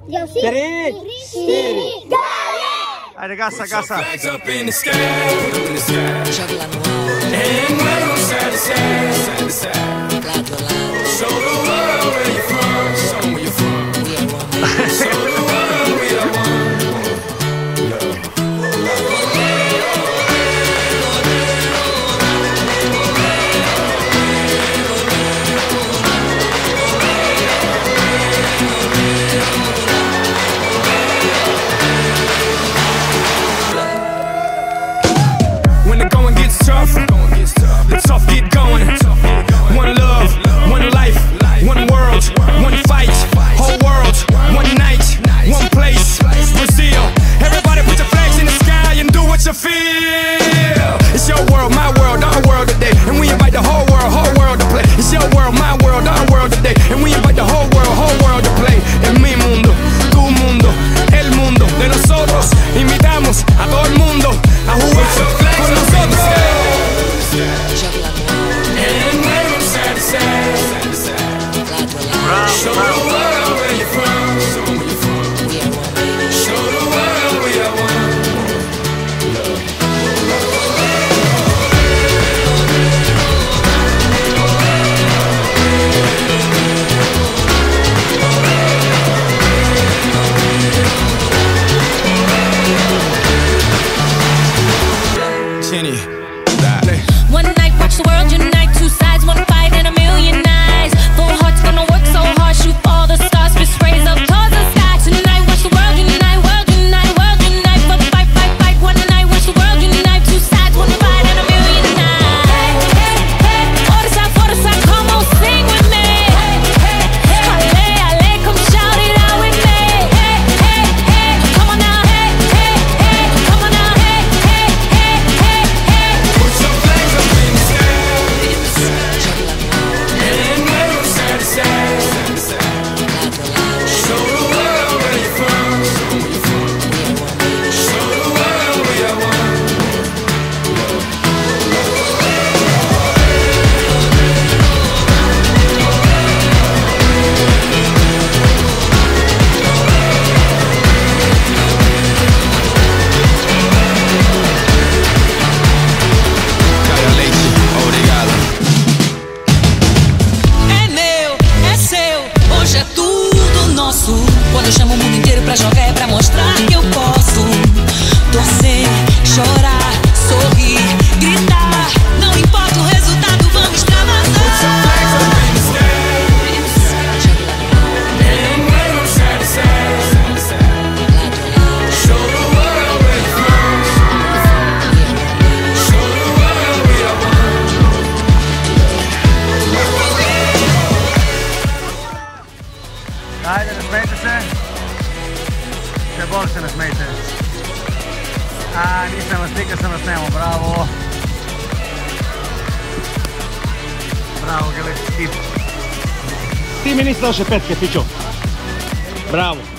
3, 4. Ajde, gasa, gasa. The tough get going. One love, one life, one world, one fight. Whole world, one night, one place. Brazil. Everybody put your flags in the sky and do what you feel. It's your world, my world, our world today. And we invite the whole world to play. It's your world, my world, our world today. And we invite the whole world to play. En mi mundo, tu mundo, el mundo de nosotros. Invitamos a todo el mundo a jugar con nosotros. Show the world where you're from. Show the world we are one. Jenny, one night, watch the world unite. Two sides, one fight, and a million eyes. Full hearts gonna work so hard, shoot all the stars, fist raise up towards the sky. Tonight, watch the world unite, world unite, world unite. For the fight, fight, fight. One night, watch the world unite. Two sides, one fight, and a million eyes. Hey, hey, hey. Forza, come on, sing with me. Hey, hey, hey. Ale, ale, come shout it out with me. Hey, hey, hey. Come on now, hey, hey, hey. Come on now, hey, hey, hey, hey, hey. Put your flags up in the sky. And wave them side to side. Show the world where you're from. Show the world we are one. Leite, obrigado. É meu, é seu, hoje é tudo nosso. Quando eu chamo o mundo inteiro pra jogar é pra mostrar que eu posso. Torcer, chorar, sorrir, gritar. Não importa o resultado, vamos extravasar. Ajde, ne smijte se. Še bolj se ne smijte. A, nisam vas nikad sam vas snemo, bravo. Bravo, gledaj, ti mi nisi dao še petke, pičo. Bravo.